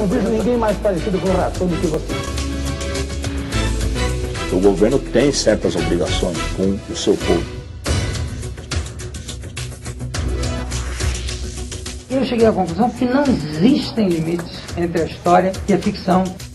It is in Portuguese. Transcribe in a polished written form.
não vejo ninguém mais parecido com o Ração do que você. O governo tem certas obrigações com o seu povo. Eu cheguei à conclusão que não existem limites entre a história e a ficção.